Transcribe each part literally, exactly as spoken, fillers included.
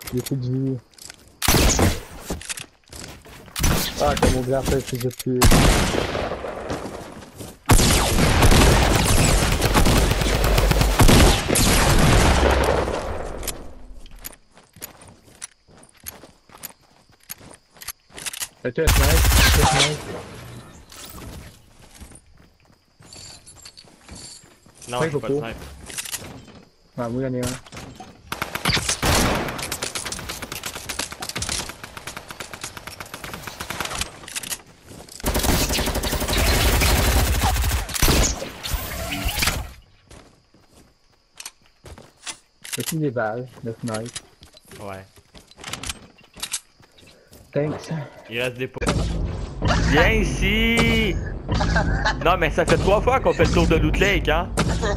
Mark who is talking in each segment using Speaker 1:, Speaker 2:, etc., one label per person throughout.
Speaker 1: J'ai plus de vie. Ah, comme mon gars fait, c'est depuis. Fais-tu un snipe? Fais-tu un snipe?
Speaker 2: Non,
Speaker 1: Ouais,
Speaker 2: j'ai pas de
Speaker 1: Coco.
Speaker 2: snipe.
Speaker 1: Ah, moi, y'en ai un. Fais-tu des balles de snipe?
Speaker 2: Ouais.
Speaker 1: Thanks.
Speaker 2: Il reste des pots. Viens ici! Non, mais ça fait trois fois qu'on fait le tour de Loot Lake, hein?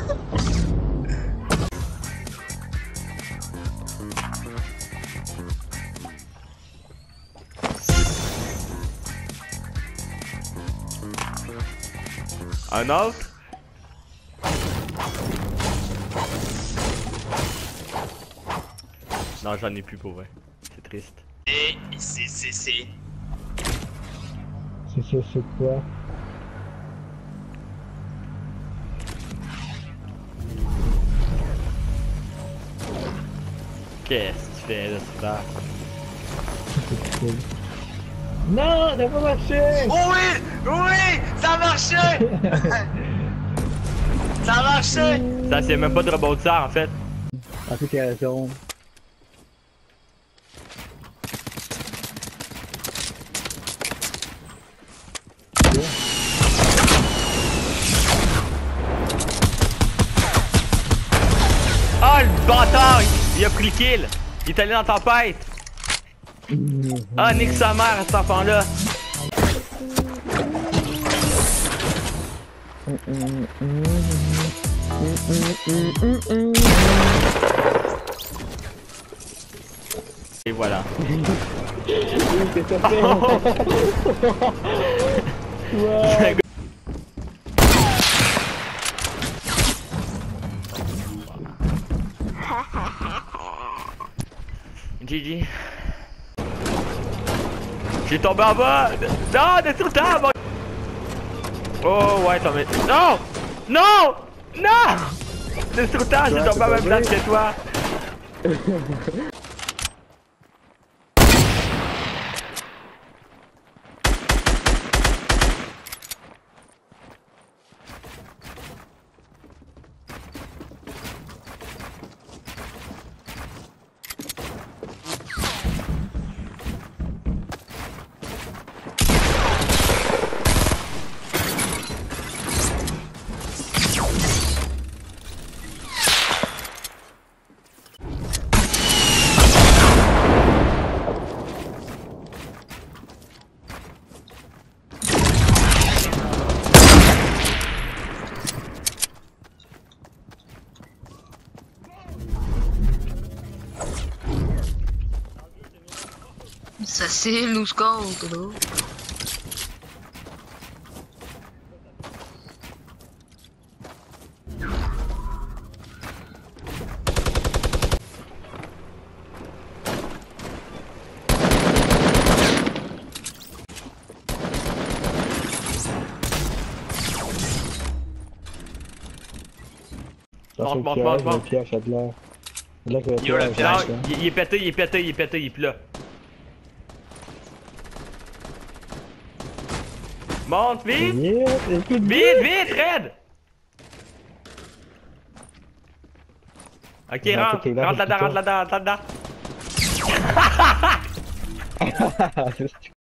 Speaker 2: Un autre? Non, j'en ai plus pour vrai. C'est triste.
Speaker 3: Et c'est c'est c'est.
Speaker 1: C'est ça, c'est quoi?
Speaker 2: Qu'est-ce que tu fais là, super?
Speaker 1: Non, ça va pas marché!
Speaker 3: Oh oui! Oui! Ça a marché! Ça a marché!
Speaker 2: Ça, c'est même pas de rebond de ça en fait.
Speaker 1: En fait, t'as raison.
Speaker 2: Oh le bâtard! Il a pris le kill! Il est allé dans la tempête! Ah, nique sa mère à cet enfant-là! Et voilà.
Speaker 1: Qu'est-ce que ça fait? Ouais.
Speaker 2: G G. J'ai tombé en bas! Non, destructeur! Mon... Oh ouais, t'en mets. Non! Non! Non! Destructeur, j'ai tombé à la même place que toi!
Speaker 4: Ça c'est loose compte là.
Speaker 2: Monte, monte, monte, monte.
Speaker 1: Le piège a de l'air. Là que le
Speaker 3: Yo, le
Speaker 1: piège,
Speaker 3: piège.
Speaker 2: Non, il, il est pété, il est pété, il est pété, il est plus là. Monte, vite!
Speaker 1: Vite, écoute,
Speaker 2: Vite, vite, Red! Ok,
Speaker 1: Non,
Speaker 2: rentre,
Speaker 1: t'es là,
Speaker 2: rentre là-dedans,
Speaker 1: t'es
Speaker 2: rentre là-dedans, rentre là-dedans.
Speaker 1: vite.